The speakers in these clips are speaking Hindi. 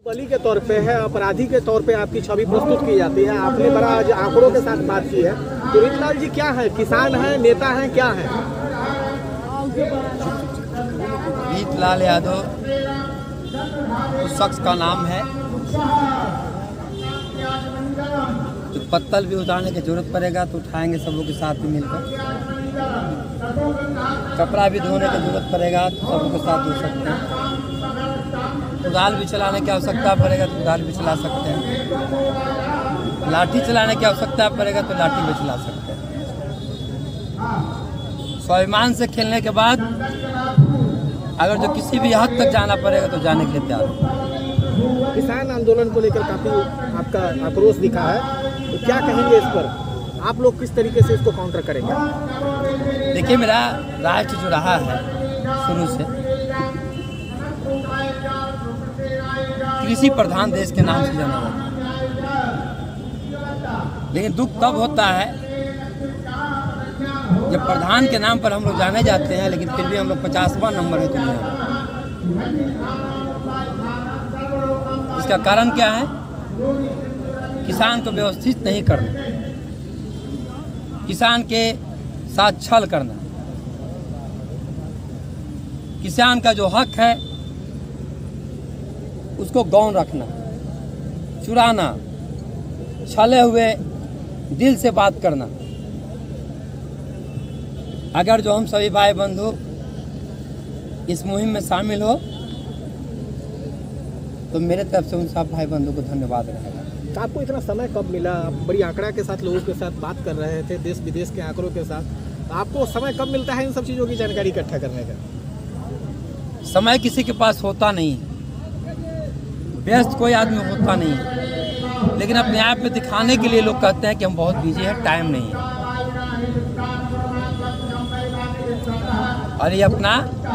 बली के तौर पे है, अपराधी के तौर पे आपकी छवि प्रस्तुत की जाती है। आपने बड़ा आज आंकड़ों के साथ बात की है। तो रीतलाल जी क्या है, किसान है, नेता है, क्या है? रीतलाल यादव उस शख्स का नाम है जो पत्तल भी उतारने की जरूरत पड़ेगा तो उठाएंगे सब लोग के साथ में मिलकर। कपड़ा भी धोने की जरूरत पड़ेगा तो सब लोग के साथ धो सकते हैं। कुदाल भी चलाने की आवश्यकता पड़ेगा तो कुदाल भी चला सकते हैं। लाठी चलाने की आवश्यकता पड़ेगा तो लाठी भी चला सकते हैं। स्वाभिमान से खेलने के बाद अगर जो किसी भी हद तक जाना पड़ेगा तो जाने के लिए तैयार है। किसान आंदोलन को लेकर काफी आपका आक्रोश दिखा है, तो क्या कहेंगे इस पर? आप लोग किस तरीके से इसको काउंटर करेंगे? देखिए, मेरा राष्ट्र जो रहा है शुरू से कृषि प्रधान देश के नाम से जाना जाता है, लेकिन दुख तब होता है जब प्रधान के नाम पर हम लोग जाने जाते हैं लेकिन फिर भी हम लोग 50वां नंबर है दुनिया में। इसका कारण क्या है? किसान को व्यवस्थित नहीं करना, किसान के साथ छल करना, किसान का जो हक है उसको गौण रखना, चुराना, छले हुए दिल से बात करना। अगर जो हम सभी भाई बंधु इस मुहिम में शामिल हो तो मेरे तरफ से उन सब भाई बंधु को धन्यवाद रहेगा। आपको इतना समय कब मिला? आप बड़ी आंकड़ा के साथ लोगों के साथ बात कर रहे थे, देश विदेश के आंकड़ों के साथ। आपको समय कब मिलता है इन सब चीज़ों की जानकारी इकट्ठा करने का? समय किसी के पास होता नहीं है, व्यस्त कोई आदमी होता नहीं है, लेकिन अपने आप में दिखाने के लिए लोग कहते हैं कि हम बहुत बिजी हैं, टाइम नहीं है। और ये अपना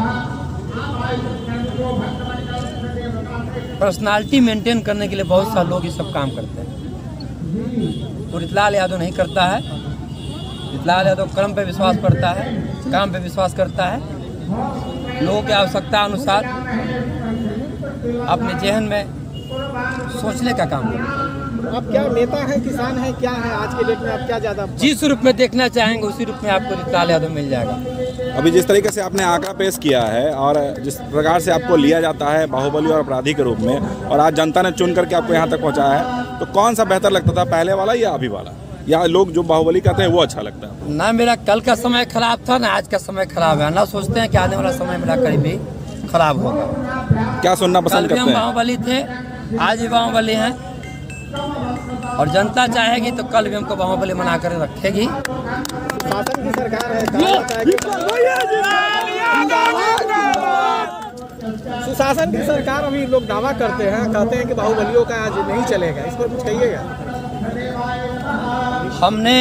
पर्सनालिटी मेंटेन करने के लिए बहुत सारे लोग ये सब काम करते हैं। तो रीतलाल यादव नहीं करता है। रीतलाल यादव कर्म पे विश्वास करता है, काम पे विश्वास करता है, लोगों की आवश्यकता अनुसार अपने जहन में सोचने का काम करता है। आप क्या नेता है, किसान है, क्या है? आज के डेट में आप क्या ज़्यादा जिस रूप में देखना चाहेंगे उसी रूप में आपको रीतलाल यादव मिल जाएगा। अभी जिस तरीके से आपने आंकड़ा पेश किया है और जिस प्रकार से आपको लिया जाता है बाहुबली और अपराधी के रूप में, और आज जनता ने चुन करके आपको यहाँ तक पहुँचाया है, तो कौन सा बेहतर लगता था, पहले वाला या अभी वाला? या लोग जो बाहुबली कहते हैं वो अच्छा लगता है? ना मेरा कल का समय खराब था ना आज का समय खराब है। ना सोचते हैं कि आने वाला समय मेरा करीबी खराब होगा। क्या सुनना पसंद करते हैं? कल भी हम बाहुबली थे, आज भी बाहुबली हैं, और जनता चाहेगी तो कल भी हमको बाहुबली बना कर रखेगी। शासन की सरकार है, सुशासन की सरकार। अभी लोग दावा करते हैं, कहते हैं कि बाहुबलियों का आज नहीं चलेगा, इस पर कुछ कहिएगा? हमने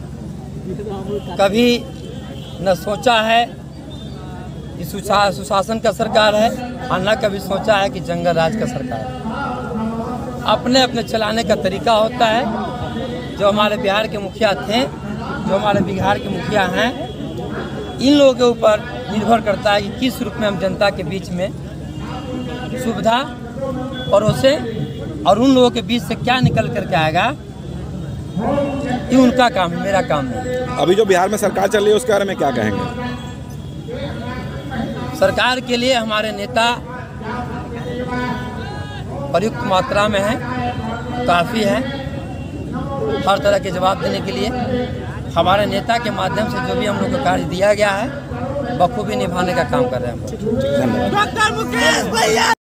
कभी न सोचा है कि सुशासन का सरकार है और न कभी सोचा है कि जंगल राज का सरकार है। अपने अपने चलाने का तरीका होता है। जो हमारे बिहार के मुखिया थे, जो हमारे बिहार के मुखिया हैं, इन लोगों के ऊपर निर्भर करता है कि किस रूप में हम जनता के बीच में सुविधा परोसे, और उन लोगों के बीच से क्या निकल करके आएगा ये उनका काम है, मेरा काम नहीं। अभी जो बिहार में सरकार चल रही है उसके बारे में क्या कहेंगे? सरकार के लिए हमारे नेता पर्याप्त मात्रा में है, काफ़ी है हर तरह के जवाब देने के लिए। हमारे नेता के माध्यम से जो भी हम लोग को कार्य दिया गया है बखूबी निभाने का काम कर रहे हैं हम।